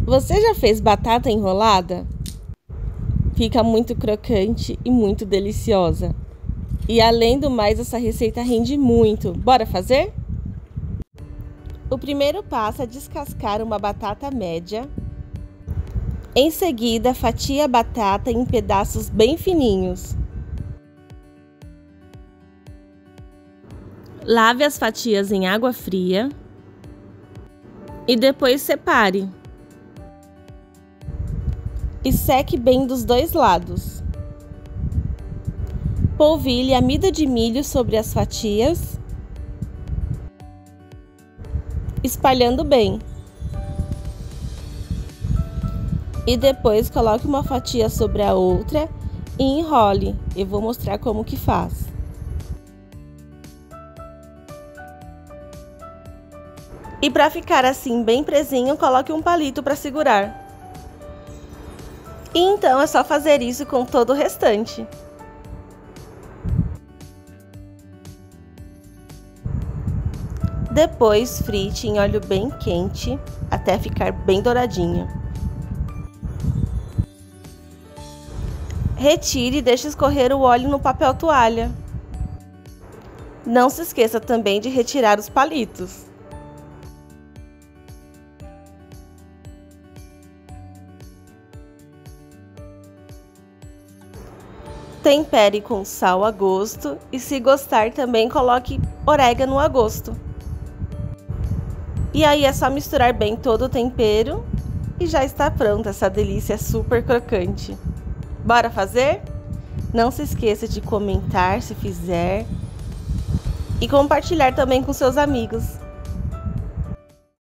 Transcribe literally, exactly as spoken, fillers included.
Você já fez batata enrolada? Fica muito crocante e muito deliciosa. E além do mais, essa receita rende muito. Bora fazer? O primeiro passo é descascar uma batata média. Em seguida, fatia a batata em pedaços bem fininhos. Lave as fatias em água fria e depois separe. E seque bem dos dois lados. Polvilhe amido de milho sobre as fatias, espalhando bem. E depois coloque uma fatia sobre a outra e enrole. Eu vou mostrar como que faz. E para ficar assim bem presinho, coloque um palito para segurar. E então é só fazer isso com todo o restante. Depois frite em óleo bem quente até ficar bem douradinho. Retire e deixe escorrer o óleo no papel toalha. Não se esqueça também de retirar os palitos. Tempere com sal a gosto e, se gostar, também coloque orégano a gosto. E aí é só misturar bem todo o tempero e já está pronta essa delícia super crocante. Bora fazer? Não se esqueça de comentar se fizer e compartilhar também com seus amigos.